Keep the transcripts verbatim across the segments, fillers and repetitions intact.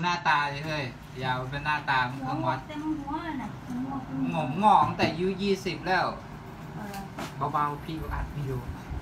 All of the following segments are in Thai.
น้าตาเลยเฮ้ยยาวเป็นหน้าตามันเครื่องวัดงงงองแต่อายุยี่สิบแล้วเบาๆพี่อัดวิดีโอ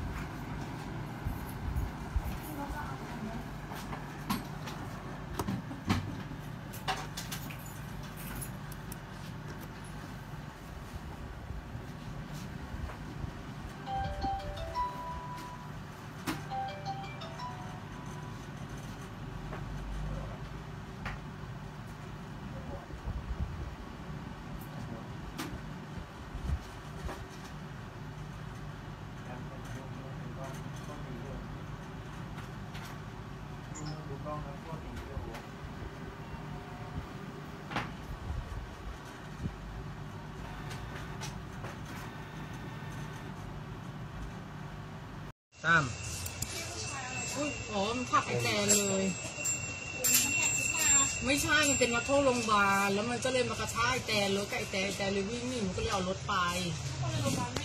ตามอุ้ยอ๋อมันผักไอแตนเลยไม่ใช่มันเป็นนักโทษโรงพยาบาลแล้วมันก็เลยมากระชากไอแตนรถกับไอแตนไอแตนเลยวิ่งหนีมันก็เลยเอารถไป